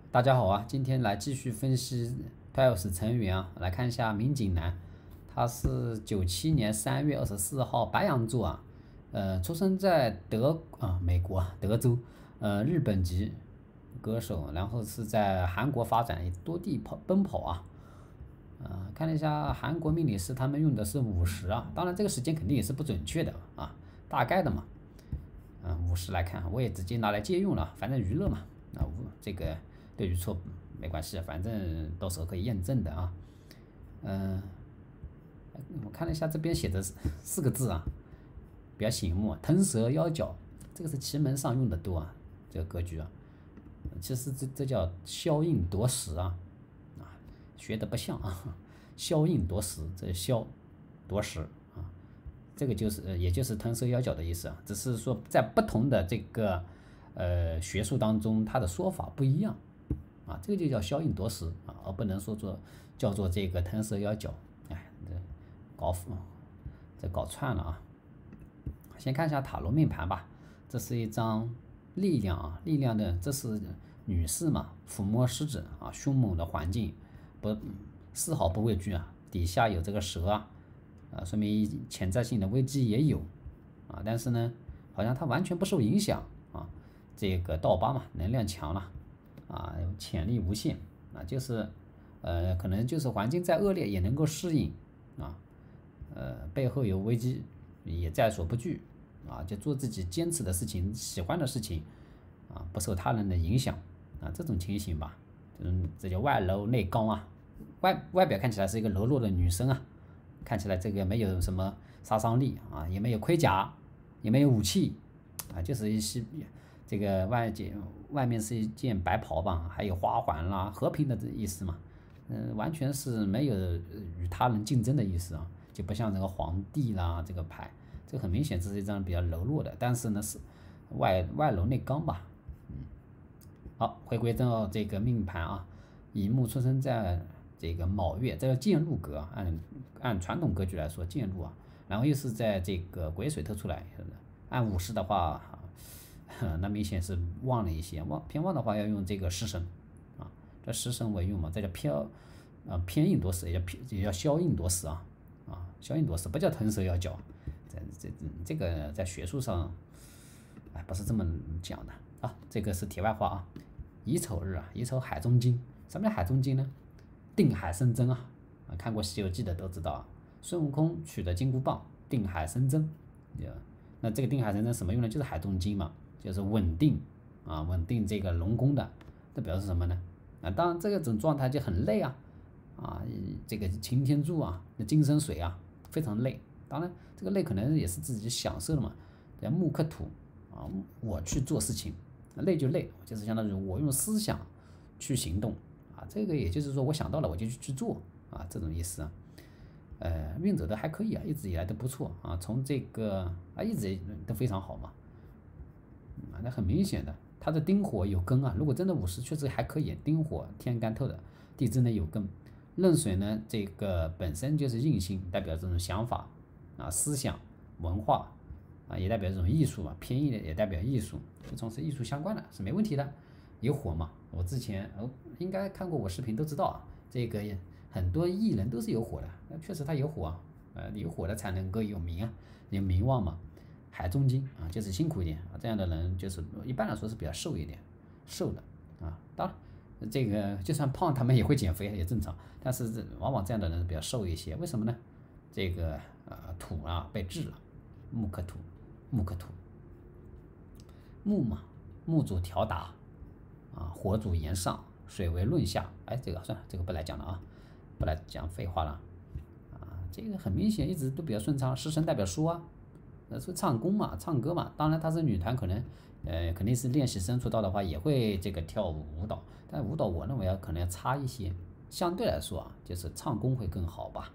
大家好啊，今天来继续分析 TWICE 成员啊，来看一下明景男，他是97年3月24号白羊座啊，出生在美国德州，日本籍歌手，然后是在韩国发展，多地奔跑啊，看了一下韩国命理师他们用的是50啊，当然这个时间肯定也是不准确的啊，大概的嘛，50来看，我也直接拿来借用了，反正娱乐嘛，这个对与错没关系，反正到时候可以验证的啊。嗯、我看了一下这边写的4个字啊，比较醒目，腾蛇妖角，这个是奇门上用的多啊，这个格局啊，其实这叫消印夺食啊，学的不像啊，消印夺食，这消夺食啊，这个就是也就是腾蛇妖角的意思啊，只是说在不同的这个学术当中，它的说法不一样啊，这个就叫消印夺食啊，而不能叫做这个腾蛇妖角，哎，搞这搞串了啊。先看一下塔罗命盘吧，这是一张力量啊，力量的，这是女士嘛，抚摸狮子啊，凶猛的环境，不丝毫不畏惧啊，底下有这个蛇啊，说明潜在性的危机也有啊，但是呢，好像它完全不受影响啊，这个倒八嘛，能量强了啊，潜力无限啊，就是可能就是环境再恶劣也能够适应啊，背后有危机也在所不惧啊，就做自己坚持的事情、喜欢的事情啊，不受他人的影响啊，这种情形吧，这叫外柔内刚啊，外表看起来是一个柔弱的女生啊，看起来这个没有什么杀伤力啊，也没有盔甲，也没有武器啊，就是一些这个外面是一件白袍吧，还有花环啦，和平的意思嘛，完全是没有与他人竞争的意思啊，就不像这个皇帝啦这个牌，这个很明显这是一张比较柔弱的，但是呢是外柔内刚吧。好，回归到这个命盘啊，乙木出生在这个卯月，这个渐入格啊，按传统格局来说渐入啊，然后又是在这个癸水透出来，按五十的话，那明显是旺了一些，偏旺的话要用这个食神啊，这食神为用嘛，这叫偏印夺食，也叫消印夺食啊，消印夺食不叫腾蛇要角，这个在学术上，不是这么讲的啊，这个是题外话啊。乙丑日啊，乙丑海中金，什么叫海中金呢？定海神针啊，看过《西游记》的都知道啊，孙悟空取的金箍棒，定海神针，那这个定海神针什么用呢？就是海中金嘛，就是稳定啊，稳定这个龙宫的，这表示什么呢？当然这种状态就很累啊，这个擎天柱啊，那金生水啊，非常累。当然这个累可能也是自己享受的嘛，叫木克土啊，我去做事情，累就累，就是相当于我用思想去行动啊，这个也就是说我想到了我就去做啊，这种意思啊。运走的还可以啊，一直以来都不错啊，从这个一直都非常好嘛，那很明显的，它的丁火有根啊，如果真的50确实还可以，丁火天干透的，地支呢有根，壬水呢这个本身就是印星，代表这种想法啊、思想、文化啊，也代表这种艺术嘛，偏印的也代表艺术，就从事艺术相关的是没问题的，有火嘛，我之前应该看过我视频都知道啊，这个很多艺人都是有火的，那确实他有火啊，有火的才能够有名啊，有名望嘛。海中金啊，就是辛苦一点啊，这样的人就是一般来说是比较瘦一点，瘦的啊。当然，这个就算胖，他们也会减肥，也正常。但是往往这样的人比较瘦一些，为什么呢？这个土啊被制了，木克土，木克土，木嘛，木主调达啊，火主言上，水为论下。哎，这个算了，这个不来讲了啊，不来讲废话了啊。这个很明显一直都比较顺畅，食神代表说啊。是唱功嘛，唱歌嘛，当然她是女团，可能肯定是练习生出道的话也会这个跳舞蹈，但舞蹈我认为可能要差一些，相对来说啊，就是唱功会更好吧。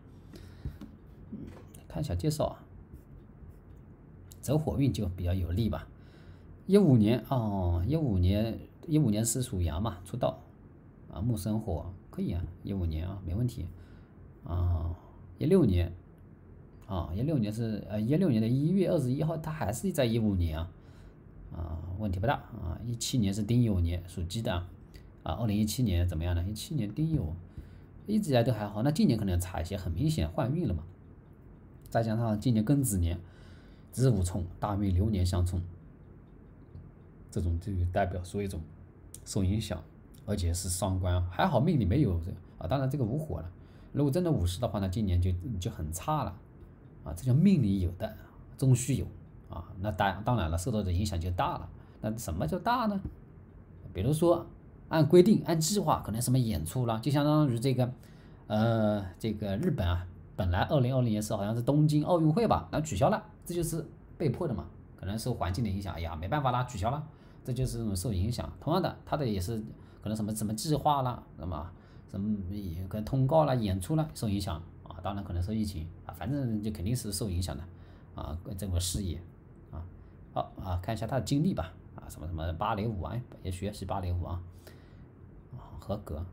看小介绍啊，走火运就比较有利吧。15年哦，15年是属羊嘛，出道啊，木生火可以啊，15年啊没问题啊，16年。16年是16年的1月21号，他还是在15年啊，问题不大啊。17年是丁酉年，属鸡的 2017年怎么样呢？17年丁酉一直以来都还好，那今年可能差一些，很明显换运了嘛。再加上今年庚子年子午冲，大运流年相冲，这种就代表说一种受影响，而且是伤官，还好命里没有这个当然这个无火了，如果真的午时的话呢，今年就很差了这叫命里有的终须有那当然了，受到的影响就大了。那什么叫大呢？比如说按规定按计划可能什么演出啦，就相当于这个日本本来2020年是好像是东京奥运会吧，那取消了，这就是被迫的嘛，可能受环境的影响，哎呀没办法啦，取消了，这就是这种受影响。同样的，它的也是可能什么计划啦，什么跟通告啦、演出啦受影响当然可能受疫情反正就肯定是受影响的这个事业好看一下他的经历吧什么芭蕾舞也学习芭蕾舞合格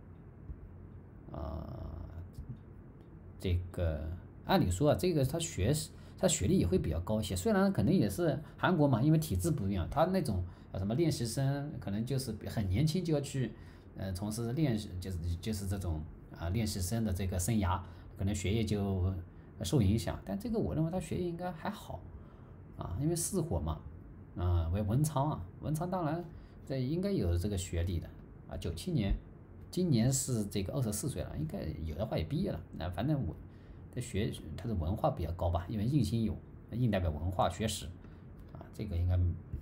这个按理说这个他学历也会比较高一些，虽然可能也是韩国嘛，因为体制不一样，他那种什么练习生可能就是很年轻就要去从事就是这种练习生的这个生涯，可能学业就受影响。但这个我认为他学业应该还好因为巳火嘛为文昌文昌当然这应该有这个学历的97年，今年是这个24岁了，应该有的话也毕业了。那反正我他的文化比较高吧，因为印星有印代表文化学识这个应该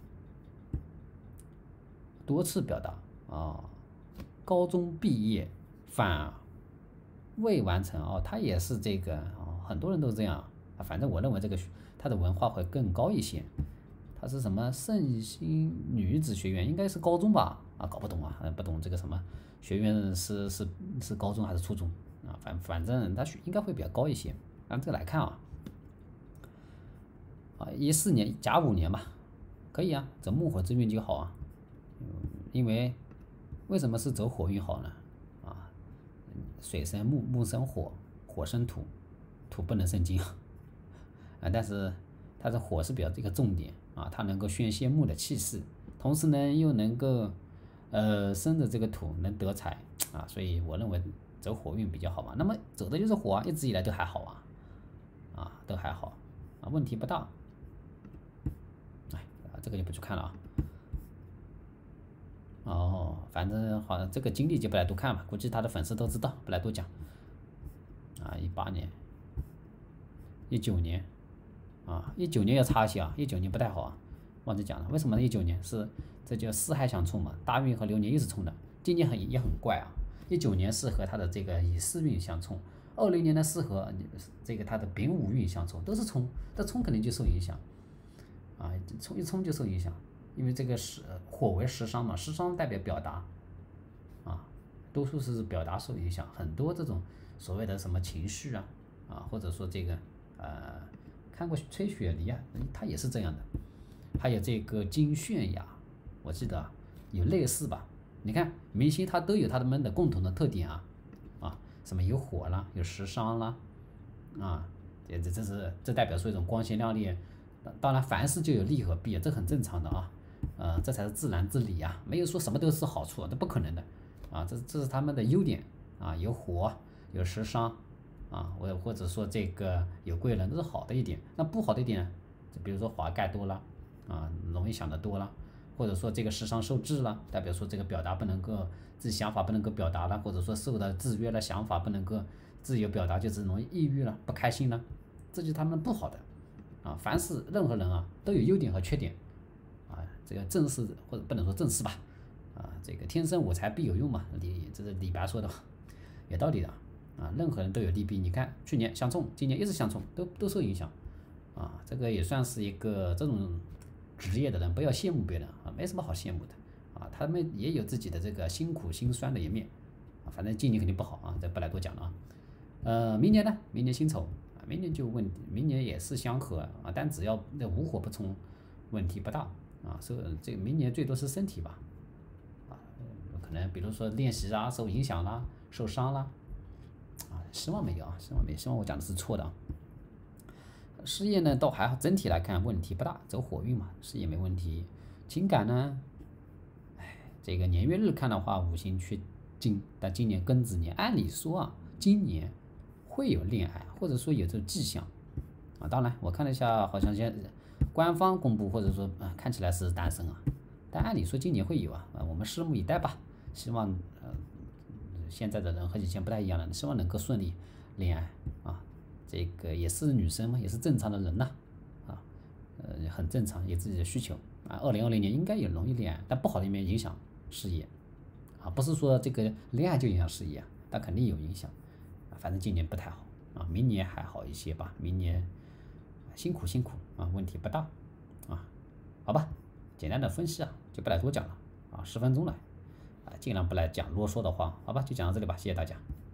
多次表达高中毕业反未完成他也是这个很多人都这样反正我认为这个他的文化会更高一些。他是什么圣心女子学院，应该是高中吧搞不懂不懂这个什么学院是高中还是初中反正他应该会比较高一些。按这个来看14年甲午年吧，可以走木火之运就好因为为什么是走火运好呢水生木，木生火，火生土，土不能生金但是它的火是比较这个重点它能够宣泄木的气势，同时呢又能够生的这个土能得财所以我认为走火运比较好嘛。那么走的就是火一直以来都还好都还好问题不大。这个就不去看了反正好像这个经历就不来多看吧，估计他的粉丝都知道，不来多讲18年19年19年要差一些19年不太好忘记讲了，为什么呢？19年这叫四害相冲嘛，大运和流年一直冲的，今年也很怪19年是和他的这个乙巳运相冲，20年呢是和这个他的丙午运相冲，都是冲，这冲肯定就受影响冲一冲就受影响，因为这个火为食伤嘛，食伤代表表达多数是表达受影响，很多这种所谓的什么情绪或者说这个看过崔雪梨他也是这样的，还有这个金泫雅，我记得有类似吧。你看明星他都有他们的共同的特点什么有火啦，有食伤啦这代表说一种光鲜亮丽。当然凡事就有利和弊这很正常的这才是自然之理没有说什么都是好处，这不可能的这是他们的优点有火有食伤或者说这个有贵人，都是好的一点。那不好的一点就比如说华盖多了容易想得多了，或者说这个食伤受制了，代表说这个表达不能够自己想法不能够表达了，或者说受到制约了，想法不能够自由表达，就是容易抑郁了，不开心了，这就是他们不好的凡是任何人都有优点和缺点这个正是或者不能说正是吧这个天生我材必有用嘛，这是李白说的有道理的任何人都有利弊。你看去年相冲，今年一直相冲，都受影响这个也算是一个这种职业的人不要羡慕别人没什么好羡慕的他们也有自己的这个辛苦辛酸的一面反正今年肯定不好这不来多讲了明年呢，明年辛丑明年明年也是相合但只要那无火不冲，问题不大所以这个明年最多是身体吧可能比如说练习受影响啦，受伤啦希望没有希望我讲的是错的事业呢倒还好，整体来看问题不大，走火运嘛，事业没问题。情感呢这个年月日看的话，五行缺金，但今年庚子年，按理说啊，今年会有恋爱，或者说有这个迹象啊。当然，我看了一下，好像官方公布或者说看起来是单身啊，但按理说今年会有啊，我们拭目以待吧。希望现在的人和以前不太一样了，希望能够顺利恋爱啊。这个也是女生嘛，也是正常的人呐啊，很正常，有自己的需求啊。2020年应该也容易恋爱，但不好的一面影响事业啊，不是说这个恋爱就影响事业啊，但肯定有影响啊。反正今年不太好啊，明年还好一些吧，明年辛苦辛苦啊，问题不大啊，好吧，简单的分析啊，就不来多讲了啊，10分钟了啊，尽量不来讲啰嗦的话，好吧，就讲到这里吧，谢谢大家。